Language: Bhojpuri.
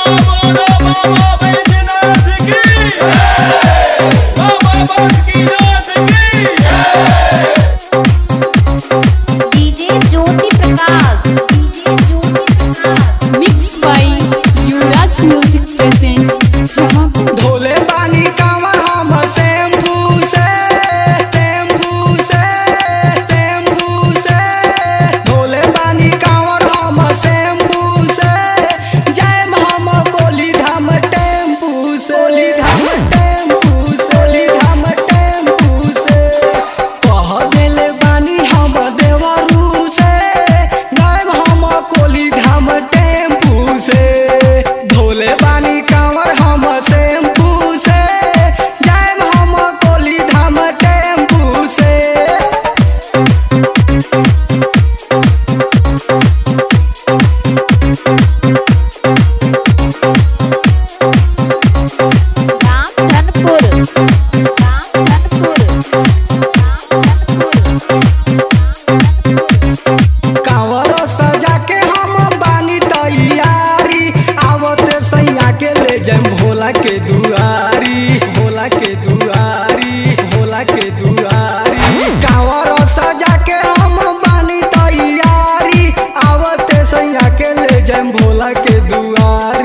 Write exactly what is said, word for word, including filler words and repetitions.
DJ Jyoti Prakash DJ Jyoti Prakash mix by Yuvraj music presents Jamapur. धोले पानी कांवर हम शैम्पू से शैम्पू से शैम्पू से धोले पानी कांवर हम शैम्पू से जय हम कोली धाम टेम्पू से कोली धाम टेम्पू से कोली धाम टेम्पू से कह देले बानी हम देवरू से जय हम कोली धाम टेम्पू से धोले बानी कांवर हम शैम्पू से जय हम कोली धाम टेम्पू से रामधनपुर रामधनपुर कांवर सजा के हम बानी तैयारी आवते सैया के ले जाम भोला के दुआरी भोला के दुआरी भोला के दुआरी कांवर सजा के हम बानी तैयारी आवते सैया के ले जाम भोला के दुआरी।